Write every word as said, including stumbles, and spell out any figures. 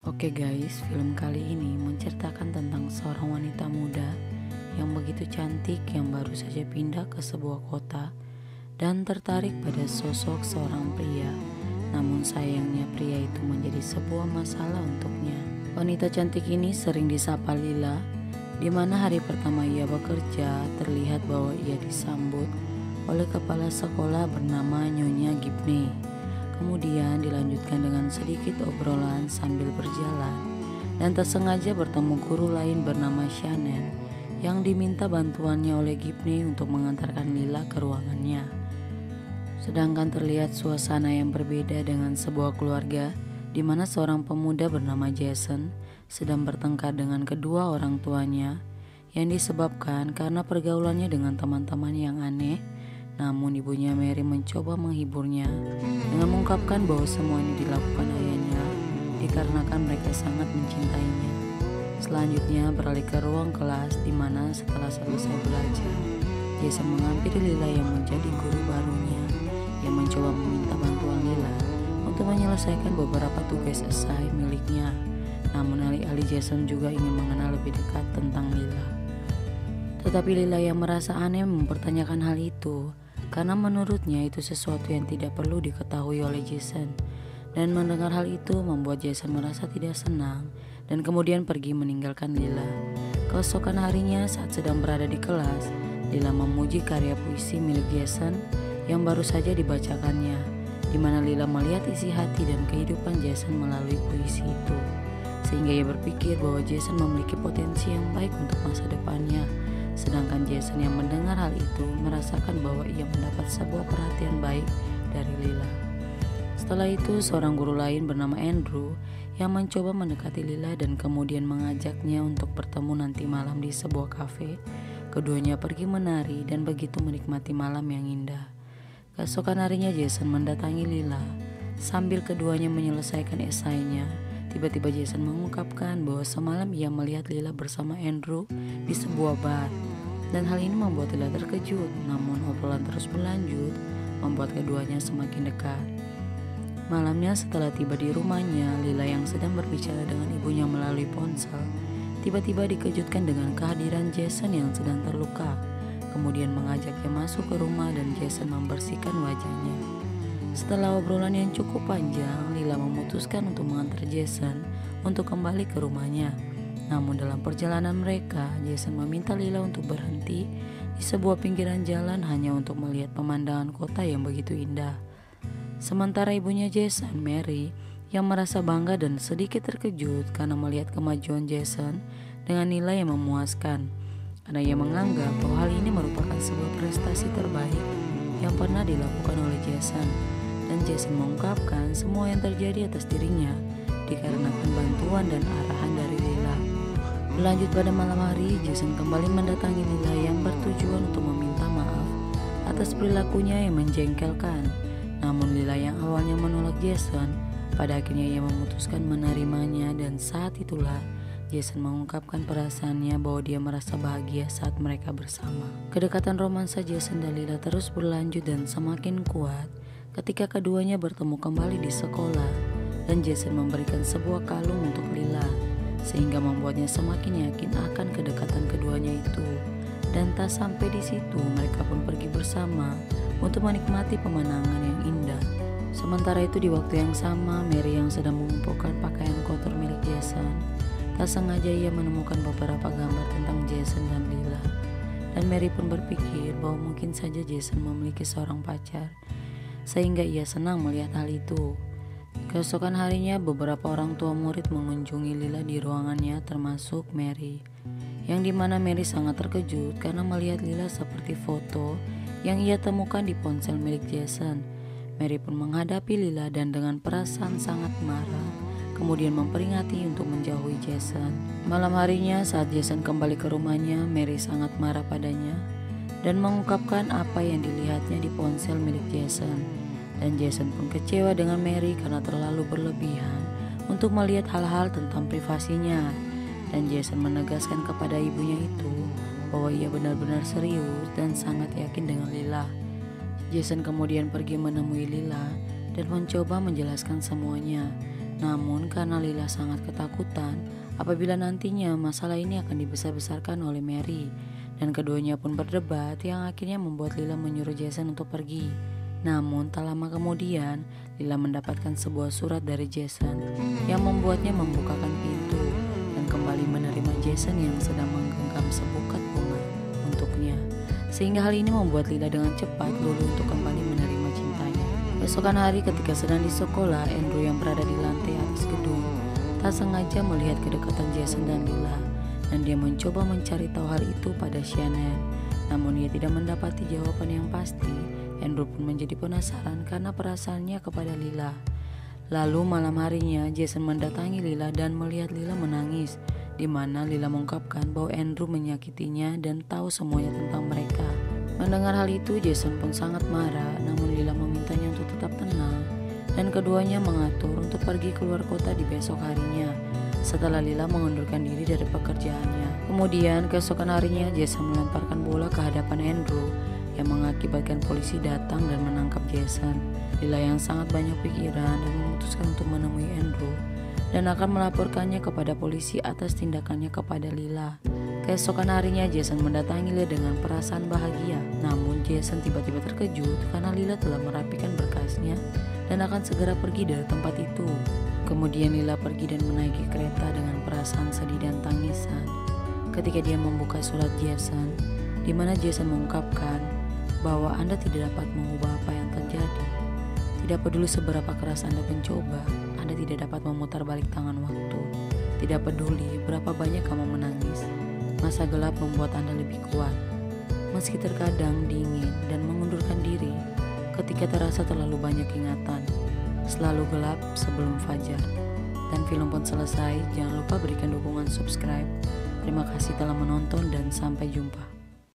Oke guys, film kali ini menceritakan tentang seorang wanita muda yang begitu cantik yang baru saja pindah ke sebuah kota dan tertarik pada sosok seorang pria. Namun sayangnya pria itu menjadi sebuah masalah untuknya. Wanita cantik ini sering disapa Lila, di mana hari pertama ia bekerja terlihat bahwa ia disambut oleh kepala sekolah bernama Nyonya Gibney. Kemudian dilanjutkan dengan sedikit obrolan sambil berjalan dan tersengaja bertemu guru lain bernama Shannon yang diminta bantuannya oleh Gibney untuk mengantarkan Lila ke ruangannya. Sedangkan terlihat suasana yang berbeda dengan sebuah keluarga di mana seorang pemuda bernama Jason sedang bertengkar dengan kedua orang tuanya yang disebabkan karena pergaulannya dengan teman-teman yang aneh. Namun ibunya Mary mencoba menghiburnya dengan mengungkapkan bahwa semua ini dilakukan ayahnya dikarenakan mereka sangat mencintainya. Selanjutnya beralih ke ruang kelas di mana setelah selesai belajar, Jason menghampiri Lila yang menjadi guru barunya yang mencoba meminta bantuan Lila untuk menyelesaikan beberapa tugas esai miliknya. Namun alih-alih Jason juga ingin mengenal lebih dekat tentang Lila. Tetapi Lila yang merasa aneh mempertanyakan hal itu karena menurutnya itu sesuatu yang tidak perlu diketahui oleh Jason. Dan mendengar hal itu membuat Jason merasa tidak senang dan kemudian pergi meninggalkan Lila. Keesokan harinya saat sedang berada di kelas, Lila memuji karya puisi milik Jason yang baru saja dibacakannya, di mana Lila melihat isi hati dan kehidupan Jason melalui puisi itu. Sehingga ia berpikir bahwa Jason memiliki potensi yang baik untuk masa depannya. Sedangkan Jason yang mendengar hal itu merasakan bahwa ia mendapat sebuah perhatian baik dari Lila. Setelah itu seorang guru lain bernama Andrew yang mencoba mendekati Lila dan kemudian mengajaknya untuk bertemu nanti malam di sebuah kafe. Keduanya pergi menari dan begitu menikmati malam yang indah. Keesokan harinya Jason mendatangi Lila sambil keduanya menyelesaikan esainya. Tiba-tiba Jason mengungkapkan bahwa semalam ia melihat Lila bersama Andrew di sebuah bar. Dan hal ini membuat Lila terkejut, namun obrolan terus berlanjut membuat keduanya semakin dekat. Malamnya setelah tiba di rumahnya, Lila yang sedang berbicara dengan ibunya melalui ponsel, tiba-tiba dikejutkan dengan kehadiran Jason yang sedang terluka. Kemudian mengajaknya masuk ke rumah dan Jason membersihkan wajahnya. Setelah obrolan yang cukup panjang, Lila memutuskan untuk mengantar Jason untuk kembali ke rumahnya. Namun dalam perjalanan mereka, Jason meminta Lila untuk berhenti di sebuah pinggiran jalan hanya untuk melihat pemandangan kota yang begitu indah. Sementara ibunya Jason, Mary, yang merasa bangga dan sedikit terkejut karena melihat kemajuan Jason dengan nilai yang memuaskan. Karena ia menganggap bahwa hal ini merupakan sebuah prestasi terbaik yang pernah dilakukan oleh Jason. Dan Jason mengungkapkan semua yang terjadi atas dirinya dikarenakan bantuan dan arahan dari Lila. Berlanjut pada malam hari, Jason kembali mendatangi Lila yang bertujuan untuk meminta maaf atas perilakunya yang menjengkelkan. Namun Lila yang awalnya menolak Jason, pada akhirnya ia memutuskan menerimanya dan saat itulah Jason mengungkapkan perasaannya bahwa dia merasa bahagia saat mereka bersama. Kedekatan romansa Jason dan Lila terus berlanjut dan semakin kuat ketika keduanya bertemu kembali di sekolah dan Jason memberikan sebuah kalung untuk Lila sehingga membuatnya semakin yakin akan kedekatan keduanya itu. Dan tak sampai di situ, mereka pun pergi bersama untuk menikmati pemandangan yang indah. Sementara itu di waktu yang sama, Mary yang sedang mengumpulkan pakaian kotor milik Jason, tak sengaja ia menemukan beberapa gambar tentang Jason dan Lila. Dan Mary pun berpikir bahwa mungkin saja Jason memiliki seorang pacar, sehingga ia senang melihat hal itu. Keesokan harinya beberapa orang tua murid mengunjungi Lila di ruangannya termasuk Mary, yang dimana Mary sangat terkejut karena melihat Lila seperti foto yang ia temukan di ponsel milik Jason. Mary pun menghadapi Lila dan dengan perasaan sangat marah kemudian memperingati untuk menjauhi Jason. Malam harinya saat Jason kembali ke rumahnya, Mary sangat marah padanya dan mengungkapkan apa yang dilihatnya di ponsel milik Jason. Dan Jason pun kecewa dengan Mary karena terlalu berlebihan untuk melihat hal-hal tentang privasinya. Dan Jason menegaskan kepada ibunya itu bahwa ia benar-benar serius dan sangat yakin dengan Lila. Jason kemudian pergi menemui Lila dan mencoba menjelaskan semuanya. Namun karena Lila sangat ketakutan apabila nantinya masalah ini akan dibesar-besarkan oleh Mary, dan keduanya pun berdebat yang akhirnya membuat Lila menyuruh Jason untuk pergi. Namun tak lama kemudian Lila mendapatkan sebuah surat dari Jason yang membuatnya membukakan pintu dan kembali menerima Jason yang sedang menggenggam sebuket bunga untuknya, sehingga hal ini membuat Lila dengan cepat luluh untuk kembali menerima cintanya. Besokan hari ketika sedang di sekolah, Andrew yang berada di lantai atas gedung tak sengaja melihat kedekatan Jason dan Lila, dan dia mencoba mencari tahu hal itu pada Shannon. Namun ia tidak mendapati jawaban yang pasti. Andrew pun menjadi penasaran karena perasaannya kepada Lila. Lalu malam harinya Jason mendatangi Lila dan melihat Lila menangis, di mana Lila mengungkapkan bahwa Andrew menyakitinya dan tahu semuanya tentang mereka. Mendengar hal itu Jason pun sangat marah, namun Lila memintanya untuk tetap tenang dan keduanya mengatur untuk pergi keluar kota di besok harinya setelah Lila mengundurkan diri dari pekerjaannya. Kemudian keesokan harinya Jason melemparkan bola ke hadapan Andrew yang mengakibatkan polisi datang dan menangkap Jason. Lila yang sangat banyak pikiran dan memutuskan untuk menemui Andrew dan akan melaporkannya kepada polisi atas tindakannya kepada Lila. Keesokan harinya Jason mendatangi Lila dengan perasaan bahagia. Namun Jason tiba-tiba terkejut karena Lila telah merapikan berkasnya dan akan segera pergi dari tempat itu. Kemudian Lila pergi dan menaiki kereta dengan perasaan sedih dan tangisan ketika dia membuka surat Jason, di mana Jason mengungkapkan bahwa Anda tidak dapat mengubah apa yang terjadi. Tidak peduli seberapa keras Anda mencoba, Anda tidak dapat memutar balik tangan waktu. Tidak peduli berapa banyak kamu menangis, masa gelap membuat Anda lebih kuat. Meski terkadang dingin dan mengundurkan diri ketika terasa terlalu banyak ingatan, selalu gelap sebelum fajar. Dan film pun selesai. Jangan lupa berikan dukungan subscribe. Terima kasih telah menonton dan sampai jumpa.